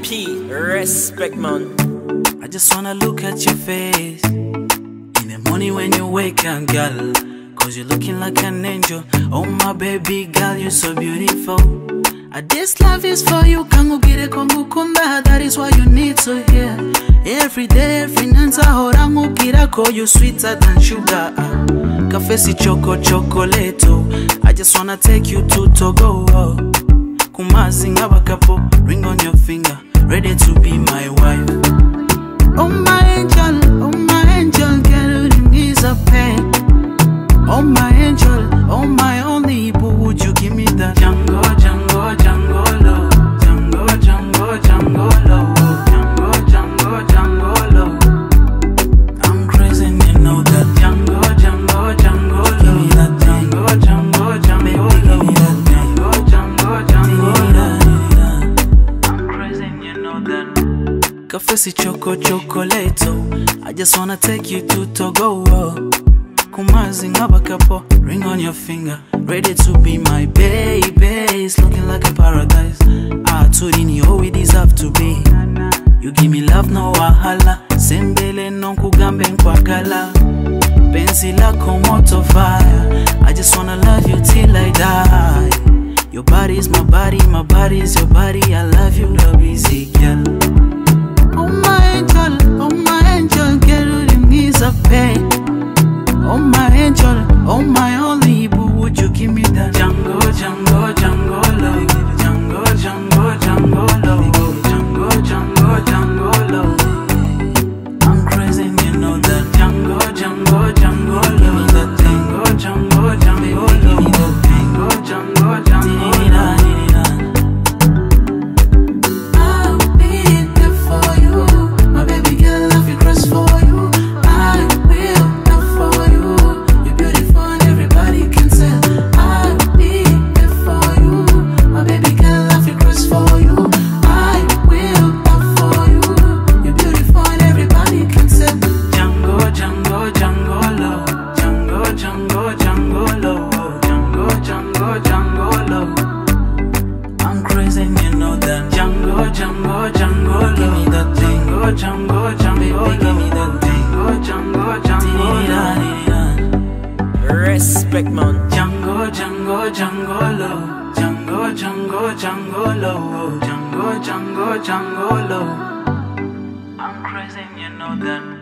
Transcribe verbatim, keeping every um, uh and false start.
P, respect man. I just wanna look at your face in the morning when you wake up, girl, cause you're looking like an angel. Oh my baby girl, you're so beautiful. Uh, this love is for you, kangu gire kongu kunda. That is why you need to hear. Every day, every night, ahorangu girako, you sweeter than sugar. uh, Kafesi choco chocolato. I just wanna take you to Togo. uh, Kumazi ngabakapo, ring on your finger, ready to be my wife. Oh my angel, oh my angel, getting is a pain. Oh my angel, oh my only boo, would you give me that Django, Django, Django low, Django, Django, Django low, Django, Django, Django low. I'm crazy and you know that Django, Django, Django low, give me that Django, Django, Django low, give me that Django, Django, Django low. I'm crazy and you know that. Kafesi choco chocolato, I just wanna take you to Togo. oh. Kumazi ngabakapo, ring on your finger, ready to be my baby. It's looking like a paradise. Ah, tudini, oh we deserve to be. You give me love, no wahala. Sembele nonkugambe nkwagala. Penzi lako moto fire. I just wanna love you till I die. Your body is my body, my body is your body. I love you, love easy girl. Oh my angel, oh my angel, get it needs a pain. Oh my angel, oh my only boo, would you give me that Django, Django, Django low, Django, Django, Django low, Django, Django, Django low. I'm crazy and you know that Django, Django, Django low, give me that Django, Django, Django low, give me that Django, Django, Django low. I'll be there for you, my baby girl, I'll be cross for you. Django, Django, give me that Django, Django, Django, give me that Django, Django, Django, respect man. Django, Django, Django low, Django, Django, Django low, Django, Django, Django low. I'm crazy and you know that.